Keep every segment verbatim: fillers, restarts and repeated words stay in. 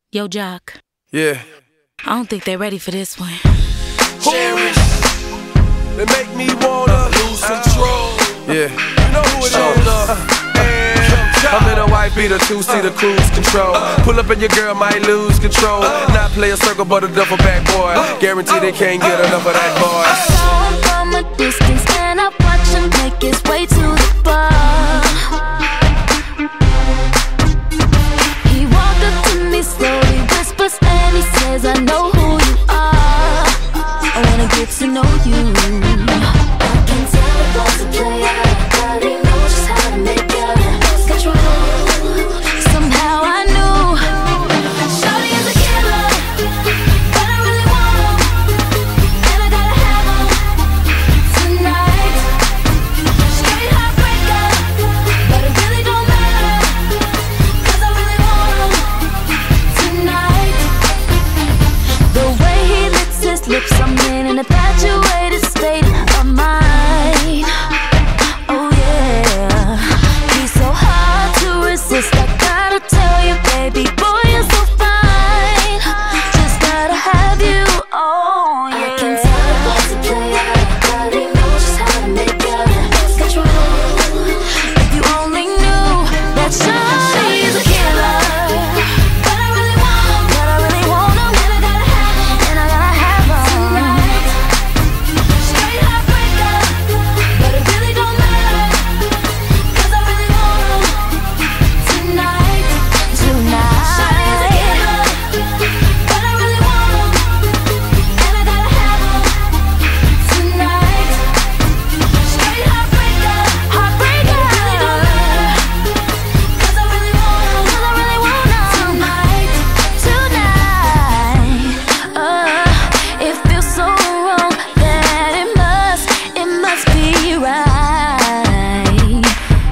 Yo, Jock. Yeah. I don't think they're ready for this one. Cherish. They make me wanna lose control. Yeah. You know who it is. Uh, I'm in a white beater, two-seater cruise control. Pull up and your girl might lose control. Not play a circle but a duffel bag boy. Guarantee they can't get enough of that boy. I saw him from a distance and I watched him make his way to the bar. He walked up to me slowly, whispers and he says, I know who you are. I wanna get to know you. I can tell he was a player, but he knows just how to make it. Lost control. Somehow I knew Shawty is a killer, but I really want him, and I gotta have him tonight. Straight heartbreaker, but it really don't matter, 'cause I really want him tonight. The way he licks his lips, I'm in an infatuated state of mind. Oh yeah, he's so hard to resist. I gotta tell you, baby boy, you're so fine. Just gotta have you. Oh yeah. I can tell he was a player, but he knows just how to make it. Lost control. If you only knew that Shawty is a killer, but I really want him, but I really want him, and I gotta have him, and I gotta have him tonight. Straight heartbreaker, but it really don't matter, 'cause I really want him tonight, tonight. Shawty is a killer, but I really want him, and I gotta have him tonight. Straight heartbreaker, heartbreaker, but it really don't matter, 'cause I really want him, 'cause I really want him tonight, tonight. Uh, it feels so wrong that it must, it must be right.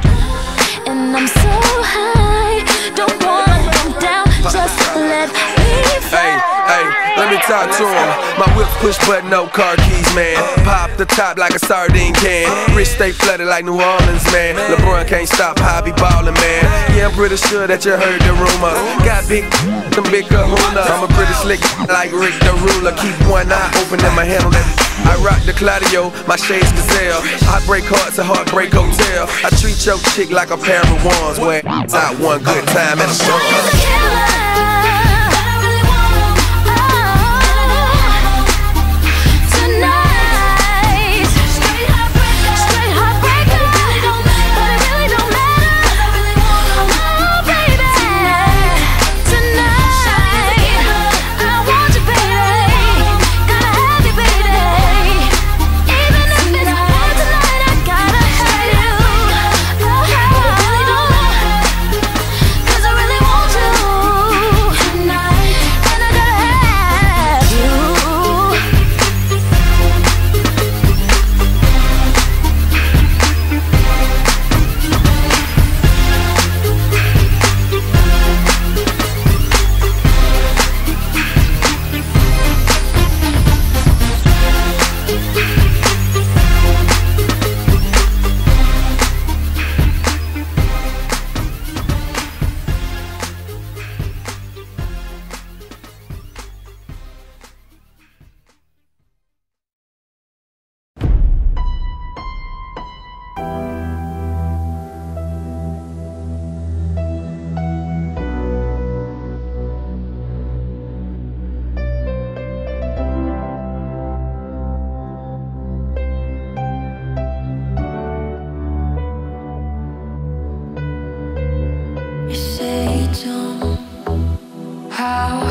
And I'm so high, don't wanna come down, just let me fly. Hey, hey, let me talk to him. My whip push button, no car keys, man. Pop the top like a sardine can. Wrist stay flooded like New Orleans, man. LeBron can't stop how I be ballin', man. Yeah, I'm pretty sure that you heard the rumor. Got big, some big kahuna. I'm a pretty slick like Rick the Ruler. Keep one eye open and my hand on that. I rock the Claudio, my shades gazelle. I break hearts at Heartbreak Hotel. I treat your chick like a pair of wands. Where it's out one good time and I'm Shawty is a gone. killer, but I really want him, oh, tonight. Straight heartbreaker, straight heartbreaker, but it really don't matter, but it really don't matter, 'cause I really want him, oh baby, tonight. Shawty is a killer, I want you, baby, gotta have you, baby. Even if it's bad tonight, I gotta have you, oh, but it really don't matter, 'cause I really want you tonight, and I gotta have you. You say don't, how